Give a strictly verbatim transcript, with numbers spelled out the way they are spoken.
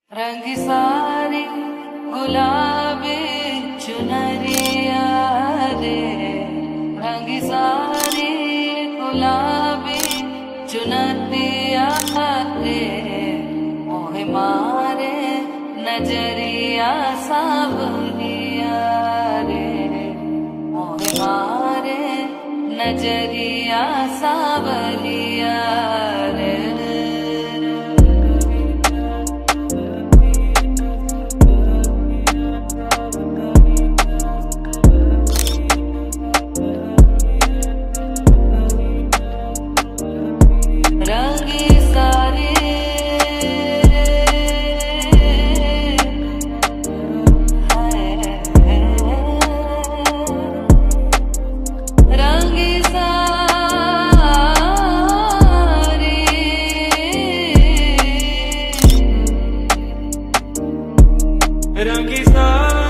रंग सारी गुलाबी चुनरिया रे, रंग सारी गुलाबी चुनरिया रे, मोहे मारे नजरिया सावरिया रे, मोहे मारे नजरिया सावरिया रे। रंगी सारी रंगी सारी रंगी सारी